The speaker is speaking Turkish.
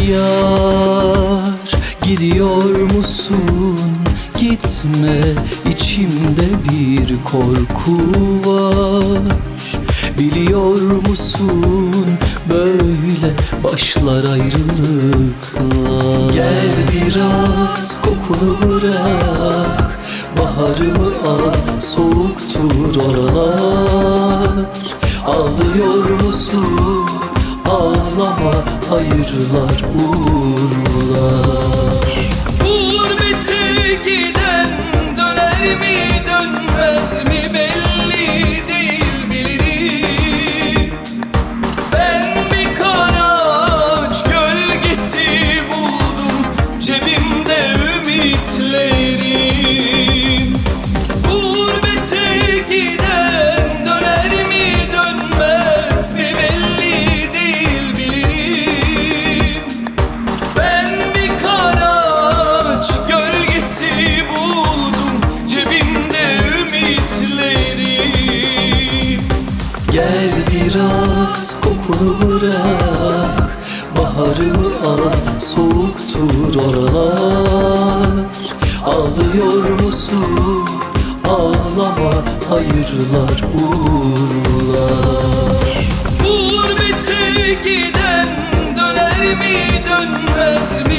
Yar, gidiyor musun? Gitme, içimde bir korku var. Biliyor musun, böyle başlar ayrılıklar. Gel biraz kokunu bırak, baharımı al, soğuktur oralar. Ağlıyor musun? Ağlama, hayırlar, uğurlar. Gurbete giden döner mi dönmez mi belli değil, bilirim. Ben bir kara ağaç gölgesi buldum, cebimde ümitlerim. Gurbete giden döner mi dönmez mi belli değil, bilirim. Ben bir kara ağaç gölgesi buldum, cebimde ümitlerim. Gel biraz kokunu bırak, baharımı al, soğuktur oralar. Ağlıyor musun? Ağlama, hayırlar, uğurlar. Gurbete giden döner mi dönmez mi